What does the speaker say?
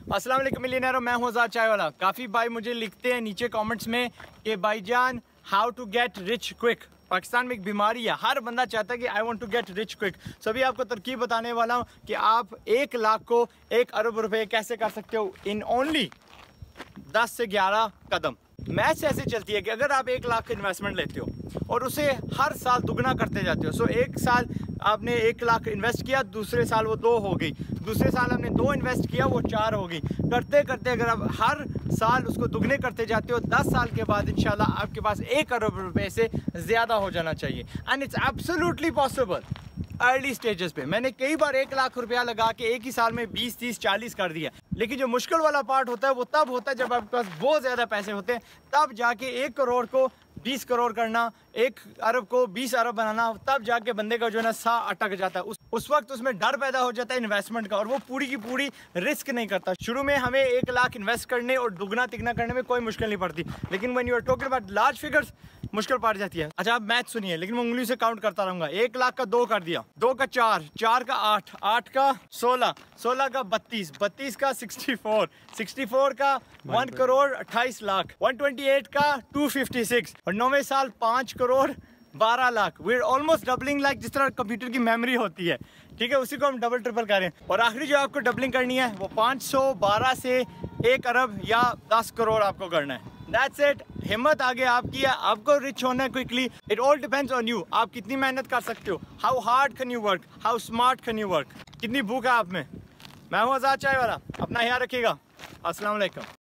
अस्सलाम वालेकुम मिलियनेरो, मैं हूं आज़ाद चाय वाला। काफ़ी भाई मुझे लिखते हैं नीचे कमेंट्स में कि भाईजान how to get rich quick. Pakistan में एक बीमारी है, हर बंदा चाहता है कि I want to get rich quick. सभी आपको तरकीब बताने वाला हूं कि आप 1 लाख को 1 अरब रुपए कैसे कर सकते हो इन ओनली 10 से 11 कदम। मैच ऐसे चलती है कि अगर आप 1 लाख का इन्वेस्टमेंट लेते हो और उसे हर साल दुगना करते जाते हो, एक साल आपने 1 लाख इन्वेस्ट किया, दूसरे साल वो 2 हो गई, दूसरे साल आपने 2 इन्वेस्ट किया, वो 4 हो गई। करते करते अगर आप हर साल उसको दुगने करते जाते हो, 10 साल के बाद इंशाल्लाह आपके पास 1 अरब रुपए से ज़्यादा हो जाना चाहिए। And it's absolutely possible early stages पे। मैंने कई बार 1 लाख रुपया लगा के एक ही साल में 20, 30, 40 कर दिया। लेकिन जो मुश्किल वाला पार्ट होता है वो तब होता है जब आपके पास बहुत ज़्यादा पैसे होते हैं, तब जाके 1 करोड़ को 20 करोड़ करना, 1 अरब को 20 अरब बनाना, तब जाके बंदे का जो है ना साह अटक जाता है। उस वक्त उसमें डर पैदा हो जाता है इन्वेस्टमेंट का, और वो पूरी की पूरी रिस्क नहीं करता। शुरू में हमें 1 लाख इन्वेस्ट करने और दुगना तिगना करने में कोई मुश्किल नहीं पड़ती, लेकिन when you are talking about large figures मुश्किल पड़ जाती है। अच्छा, आप मैथ सुनिए, लेकिन मैं उंगली से काउंट करता रहूंगा। 1 लाख का 2 कर दिया, 2 का 4, 4 का 8, 8 का 16, 16 का 32, 32 का 64, 64 का 1 करोड़ 28 लाख, 128 का 256, और 9वें साल 5 crore 12 lakh. We are almost doubling, like जिस तरह कंप्यूटर की मेमोरी होती है, ठीक है, उसी को हम डबल ट्रिपल करें। और आखिरी जो आपको डबलिंग करनी है वो 512 से 1 अरब या 10 करोड़ आपको करना है। That's it। हिम्मत आगे आपकी है, आपको रिच होना है quickly. It all depends on you, आप कितनी मेहनत कर सकते हो, how hard can you work, how smart can you work, कितनी भूख है आप में। मैं हूँ आज़ाद चाय वाला, अपना ख्याल रखिएगा। अस्सलाम वालेकुम।